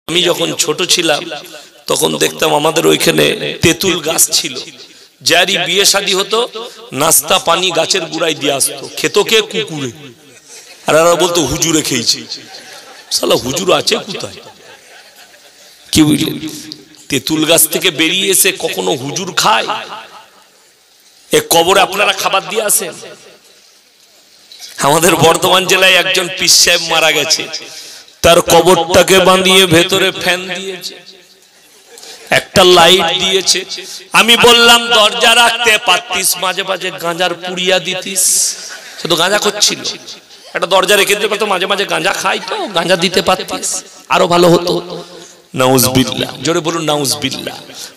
আমি যখন ছোট ছিলাম তখন দেখতাম আমাদের ওইখানে তেঁতুল গাছ ছিল, যারই বিয়ে শাদী হতো নাস্তা পানি গাছের গুড়ায় দিয়ে আসতো, খেত কে? কুকুরে। আর ওরা বলতো হুজুরে খেয়েছি। শালা হুজুর আছে কোথায়? কি বুঝলেন? তেঁতুল গাছ থেকে বেরিয়ে এসে কখনো হুজুর খায়? এ কবরে আপনারা খাবার দিয়ে আসেন? আমাদের বর্ধমান জেলায় একজন পীর সাহেব মারা গেছে, তার কবরটাকে বাঁধিয়ে ভেতরে ফ্যান দিয়েছে, একটা লাইট দিয়েছে। আমি বললাম দরজা রাখতে পারতিস, মাঝে মাঝে গাঁজার পুড়িয়া দিতিস। শুধু গাঁজা করছিল, একটা দরজা রেখে দিতে পারতো, মাঝে মাঝে গাঁজা খাই তো গাঁজা দিতে পারতিস, আরো ভালো হতো। নাউজবিল্লাহ, জোরে বলুন নাউজবিল্লাহ।